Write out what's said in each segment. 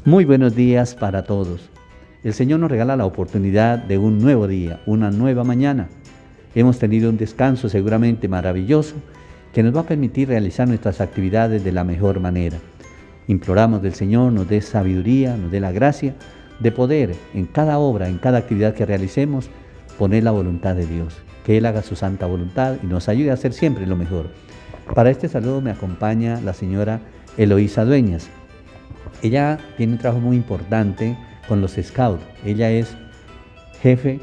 Muy buenos días para todos. El Señor nos regala la oportunidad de un nuevo día, una nueva mañana. Hemos tenido un descanso seguramente maravilloso que nos va a permitir realizar nuestras actividades de la mejor manera. Imploramos del Señor nos dé sabiduría, nos dé la gracia de poder en cada obra, en cada actividad que realicemos, poner la voluntad de Dios. Que Él haga su santa voluntad y nos ayude a hacer siempre lo mejor. Para este saludo me acompaña la señora Eloísa Dueñas. Ella tiene un trabajo muy importante con los Scouts. Ella es jefe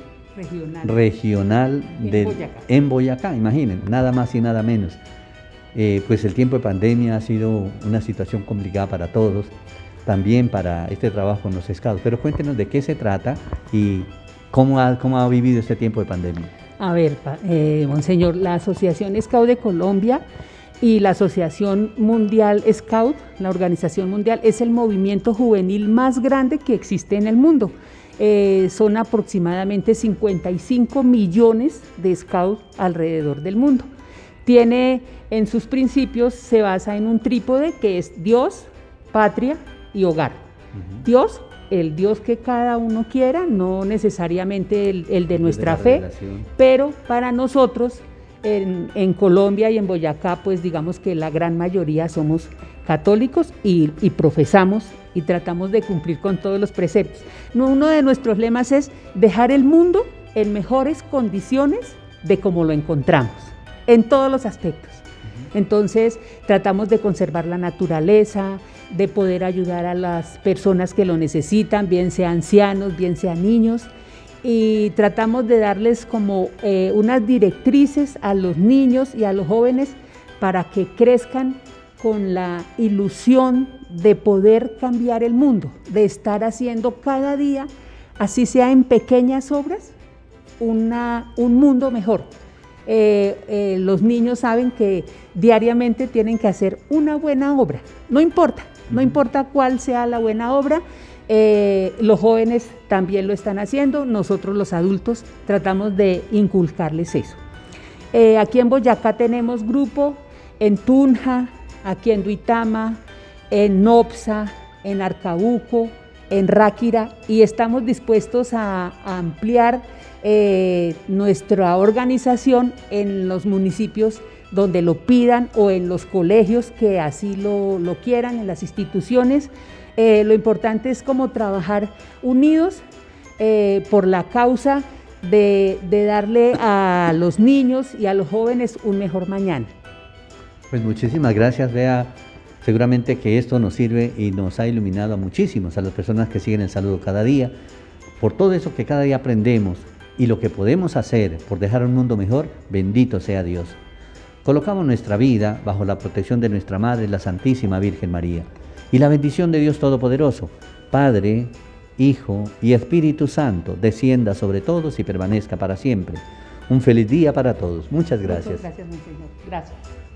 regional en Boyacá, imaginen, nada más y nada menos. Pues el tiempo de pandemia ha sido una situación complicada para todos, también para este trabajo con los Scouts. Pero cuéntenos de qué se trata y cómo ha vivido este tiempo de pandemia. A ver, monseñor, la Asociación Scout de Colombia y la Asociación Mundial Scout, la Organización Mundial, es el movimiento juvenil más grande que existe en el mundo. Son aproximadamente 55 millones de scouts alrededor del mundo. Tiene, en sus principios, se basa en un trípode que es Dios, patria y hogar. Dios, el Dios que cada uno quiera, no necesariamente el de nuestra fe, pero para nosotros, en Colombia y en Boyacá, pues digamos que la gran mayoría somos católicos y profesamos y tratamos de cumplir con todos los preceptos. Uno de nuestros lemas es dejar el mundo en mejores condiciones de como lo encontramos, en todos los aspectos. Entonces tratamos de conservar la naturaleza, de poder ayudar a las personas que lo necesitan, bien sean ancianos, bien sean niños, y tratamos de darles como unas directrices a los niños y a los jóvenes para que crezcan con la ilusión de poder cambiar el mundo, de estar haciendo cada día, así sea en pequeñas obras, un mundo mejor. Los niños saben que diariamente tienen que hacer una buena obra, no importa cuál sea la buena obra. Los jóvenes también lo están haciendo, nosotros los adultos tratamos de inculcarles eso. Aquí en Boyacá tenemos grupo en Tunja, aquí en Duitama, en Nopsa, en Arcabuco, en Ráquira, y estamos dispuestos a ampliar nuestra organización en los municipios donde lo pidan o en los colegios que así lo quieran, en las instituciones. Lo importante es como trabajar unidos por la causa de darle a los niños y a los jóvenes un mejor mañana. Pues muchísimas gracias, Bea. Seguramente que esto nos sirve y nos ha iluminado a muchísimos, a las personas que siguen el saludo cada día, por todo eso que cada día aprendemos y lo que podemos hacer por dejar un mundo mejor. Bendito sea Dios. Colocamos nuestra vida bajo la protección de nuestra Madre, la Santísima Virgen María, y la bendición de Dios Todopoderoso, Padre, Hijo y Espíritu Santo, descienda sobre todos y permanezca para siempre. Un feliz día para todos. Muchas gracias. Muchas gracias, monseñor. Gracias.